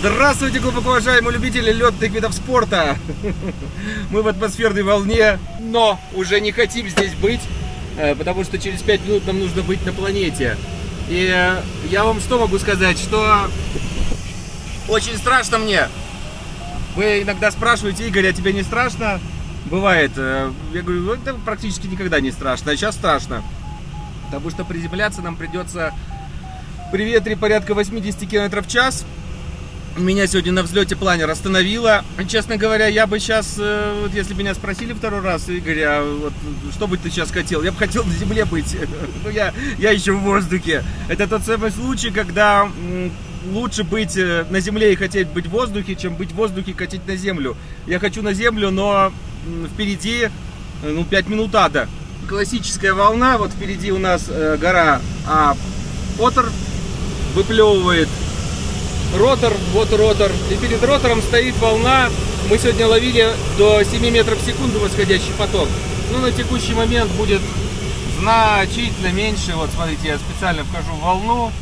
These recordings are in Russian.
Здравствуйте, глубоко уважаемые любители летных видов спорта! Мы в атмосферной волне, но уже не хотим здесь быть, потому что через 5 минут нам нужно быть на планете. И я вам что могу сказать, что очень страшно мне. Вы иногда спрашиваете: Игорь, а тебе не страшно? Бывает. Я говорю, ну, это практически никогда не страшно, а сейчас страшно. Потому что приземляться нам придется при ветре порядка 80 км в час. Меня сегодня на взлете планер остановило. Честно говоря, я бы сейчас, вот если меня спросили второй раз, Игорь, а вот что бы ты сейчас хотел? Я бы хотел на земле быть. Но я еще в воздухе. Это тот самый случай, когда лучше быть на земле и хотеть быть в воздухе, чем быть в воздухе и хотеть на землю. Я хочу на землю, но впереди 5 минут ада. Классическая волна. Вот впереди у нас гора Поттер выплевывает ротор, вот ротор, и перед ротором стоит волна. Мы сегодня ловили до 7 метров в секунду восходящий поток. Ну, на текущий момент будет значительно меньше. Вот смотрите, я специально вхожу в волну.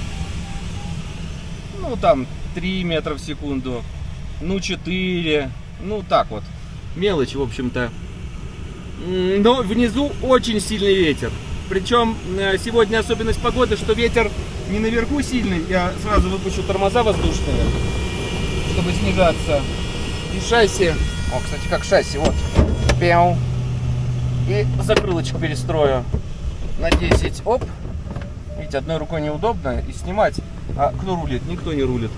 Ну, там 3 метра в секунду, 4, так вот. Мелочь, в общем-то. Но внизу очень сильный ветер. Причем сегодня особенность погоды, что ветер не наверху сильный. Я сразу выпущу тормоза воздушные, чтобы снижаться. И шасси. Кстати, как шасси. Вот. Пяу. И закрылочку перестрою на 10. Оп. Видите, одной рукой неудобно. И снимать. А кто рулит? Никто не рулит.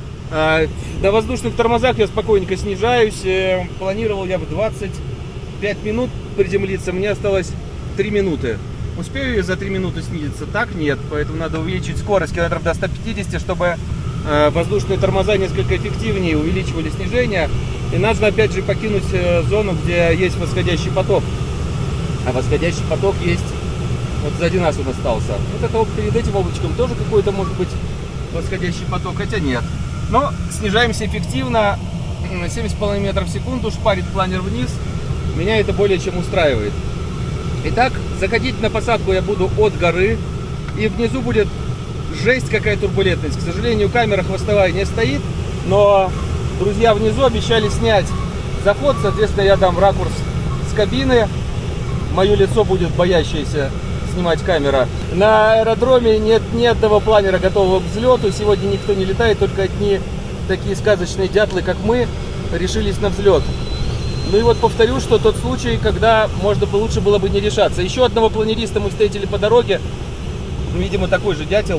На воздушных тормозах я спокойненько снижаюсь. Планировал я бы 25 минут приземлиться. Мне осталось 3 минуты. Успею я за 3 минуты снизиться? Так нет, поэтому надо увеличить скорость километров до 150, чтобы воздушные тормоза несколько эффективнее увеличивали снижение. И нужно опять же покинуть зону, где есть восходящий поток. А восходящий поток есть вот сзади нас он остался. Вот это вот перед этим облачком тоже какой-то может быть восходящий поток, хотя нет. Но снижаемся эффективно, 7,5 метров в секунду, шпарит планер вниз. Меня это более чем устраивает. Итак, заходить на посадку я буду от горы, и внизу будет жесть какая турбулентность. К сожалению, камера хвостовая не стоит, но друзья внизу обещали снять заход, соответственно, я дам ракурс с кабины, мое лицо будет боящееся снимать камера. На аэродроме нет ни одного планера готового к взлету, сегодня никто не летает, только одни такие сказочные дятлы, как мы, решились на взлет. Ну и вот повторю, что тот случай, когда лучше было бы не решаться. Еще одного планериста мы встретили по дороге. Видимо, такой же дятел.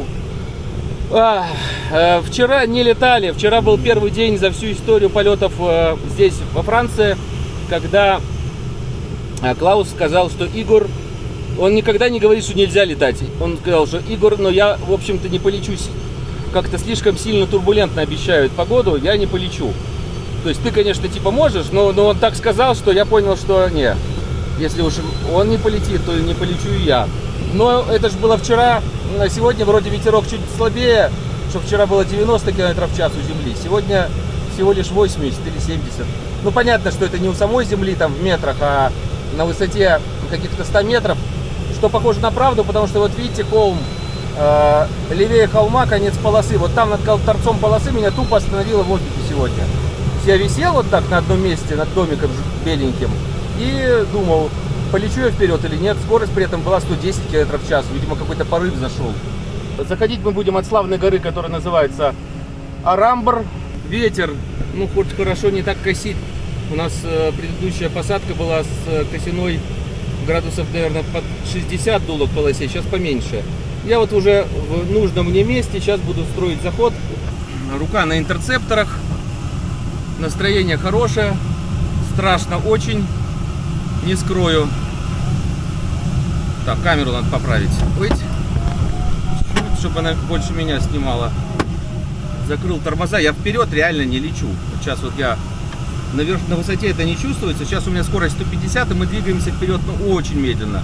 Вчера не летали. Вчера был первый день за всю историю полетов здесь, во Франции, когда Клаус сказал, что Игорь, он никогда не говорит, что нельзя летать. Он сказал, что Игорь, но я, в общем-то, не полечусь. Как-то слишком сильно турбулентно обещают погоду, я не полечу. То есть ты, конечно, типа можешь, но он так сказал, что я понял, что не. Если уж он не полетит, то не полечу и я. Но это же было вчера. Сегодня вроде ветерок чуть слабее, что вчера было 90 км в час у Земли. Сегодня всего лишь 80 или 70. Ну, понятно, что это не у самой Земли там в метрах, а на высоте каких-то 100 метров. Что похоже на правду, потому что вот видите холм. Левее холма конец полосы. Вот там над торцом полосы меня тупо остановило в воздухе сегодня. Я висел вот так на одном месте, над домиком беленьким, и думал, полечу я вперед или нет. Скорость при этом была 110 км в час. Видимо, какой-то порыв зашел. Заходить мы будем от славной горы, которая называется Арамбр. Ветер, хоть хорошо не так косит. У нас предыдущая посадка была с косиной градусов, наверное, под 60 дуло к полосе, сейчас поменьше. Я вот уже в нужном мне месте, сейчас буду строить заход. Рука на интерцепторах. Настроение хорошее, страшно очень, не скрою. Так, камеру надо поправить. Ой, чтобы она больше меня снимала. Закрыл тормоза, я вперед реально не лечу. Вот сейчас вот я на высоте это не чувствуется. Сейчас у меня скорость 150, и мы двигаемся вперед, очень медленно.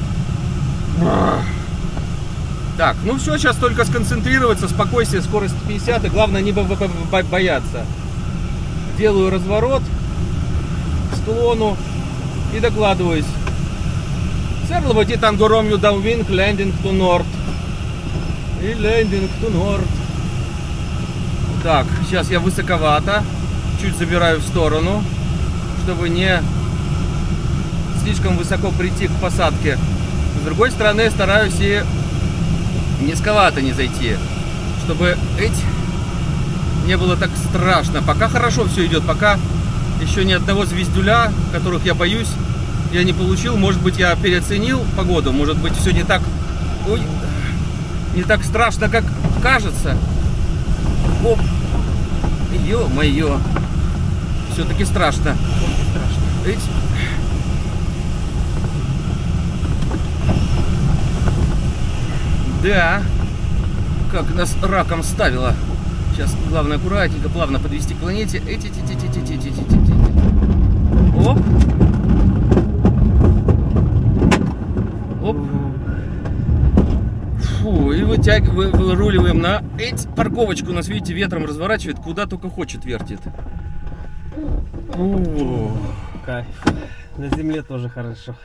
Так, все, сейчас только сконцентрироваться, спокойствие, скорость 50, и главное не бояться. Делаю разворот к склону и докладываюсь. Sir, Levati Tango Romeo downwind, landing to north. И landing to north. Так, сейчас я высоковато, чуть забираю в сторону, чтобы не слишком высоко прийти к посадке. С другой стороны, стараюсь и низковато не зайти, чтобы не было так страшно. Пока хорошо все идет, пока еще ни одного звездюля, которых я боюсь, я не получил. Может быть, я переоценил погоду, может быть, все не так, не так страшно, как кажется. Оп! Ё-моё! Все-таки страшно. Да, как нас раком ставило. Сейчас главное аккуратненько, плавно подвести к планете. Оп. Оп. Фу, и выруливаем на парковочку. Нас, видите, ветром разворачивает, куда только хочет вертит. Кайф. На земле тоже хорошо.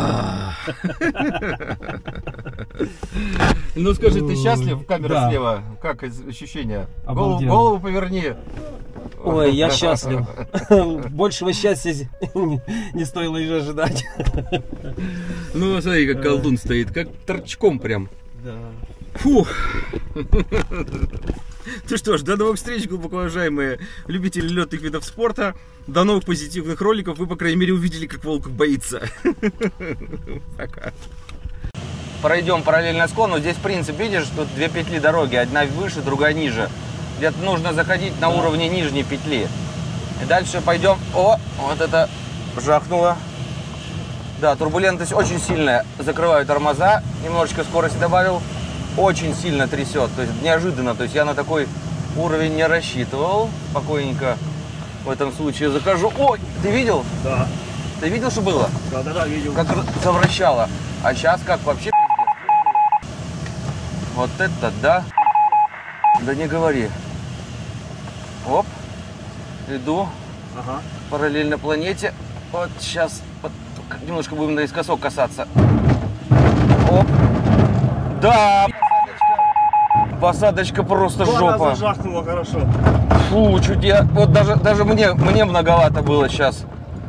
Ну скажи, ты счастлив? Камера слева. Как ощущения? Голову поверни. Ой, я счастлив. Большего счастья не стоило и ожидать. Ну смотри, как колдун стоит, как торчком прям. Да. Фух. Ну что ж, до новых встреч, глубоко уважаемые любители летных видов спорта. До новых позитивных роликов. Вы, по крайней мере, увидели, как волк боится. Пока. Пройдем параллельно склону. Здесь принцип, видишь, тут две петли дороги. Одна выше, другая ниже. Где-то нужно заходить на уровне нижней петли. И дальше пойдем. О, вот это жахнуло. Да, турбулентность очень сильная. Закрываю тормоза. Немножечко скорости добавил. Очень сильно трясет. То есть неожиданно. То есть я на такой уровень не рассчитывал. Спокойненько в этом случае захожу. Ой, ты видел? Да. Ты видел, что было? Да, видел. Как завращало. А сейчас как вообще пиздец. Вот это да. Да не говори. Оп. Иду. Ага. Параллельно планете. Вот сейчас немножко будем наискосок касаться. Оп. Да. Посадочка просто жопа. Зажахнуло хорошо. Фу, чуть я... Вот даже мне многовато было сейчас.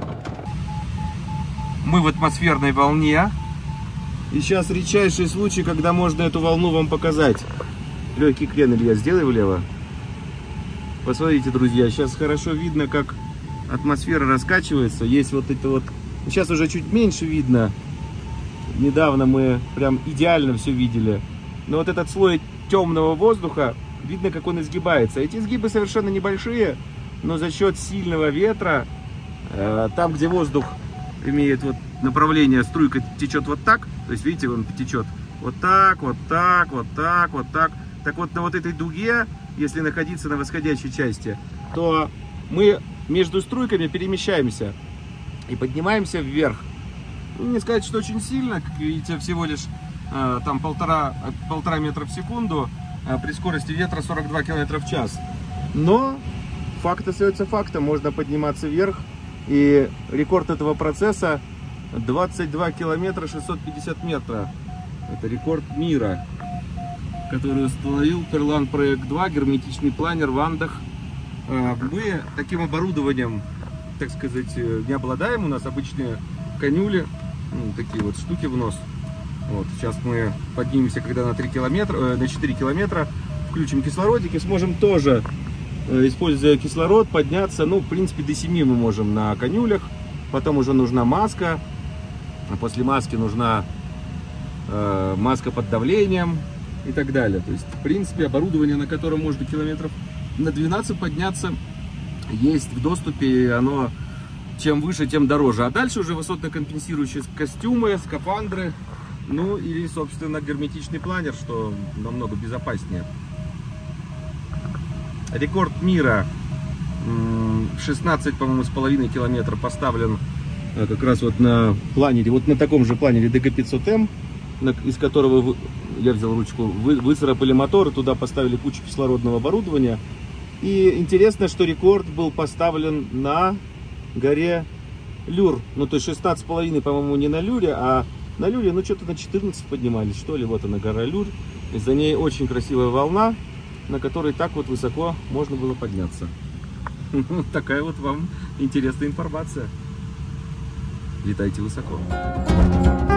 Мы в атмосферной волне. И сейчас редчайший случай, когда можно эту волну вам показать. Легкий крен, Илья, сделай влево. Посмотрите, друзья, сейчас хорошо видно, как атмосфера раскачивается. Есть вот это вот... Сейчас уже чуть меньше видно. Недавно мы прям идеально все видели. Но вот этот слой темного воздуха, видно, как он изгибается. Эти изгибы совершенно небольшие, но за счет сильного ветра, там, где воздух имеет вот направление, струйка течет вот так, то есть, видите, он течет вот так, вот так, вот так, вот так. Так вот, на вот этой дуге, если находиться на восходящей части, то мы между струйками перемещаемся и поднимаемся вверх. Ну, не сказать, что очень сильно, как видите, всего лишь там полтора метра в секунду, при скорости ветра 42 км в час. Но факт остается фактом, можно подниматься вверх. И рекорд этого процесса 22 километра 650 метра. Это рекорд мира, который установил Perlan Project 2, герметичный планер в Андах. Мы таким оборудованием, так сказать, не обладаем. У нас обычные канюли, ну, такие вот штуки в нос. Вот, сейчас мы поднимемся, когда на 4 километра, включим кислородик и сможем тоже, используя кислород, подняться. Ну, в принципе, до 7 мы можем на канюлях. Потом уже нужна маска. А после маски нужна маска под давлением и так далее. То есть, в принципе, оборудование, на котором можно километров на 12 подняться, есть в доступе. И оно чем выше, тем дороже. А дальше уже высотно-компенсирующие костюмы, скафандры. Ну, или, собственно, герметичный планер, что намного безопаснее. Рекорд мира 16, по-моему, с половиной километра поставлен как раз вот на планере, вот на таком же планере DG500M, из которого я взял ручку, выцарапали мотор, туда поставили кучу кислородного оборудования. И интересно, что рекорд был поставлен на горе Люр. Ну, то есть 16,5, по-моему, не на Люре, а на Люре, ну, что-то на 14 поднимались, что ли. Вот она, гора Люр. И за ней очень красивая волна. на который так вот высоко можно было подняться. Такая вот вам интересная информация. Летайте высоко.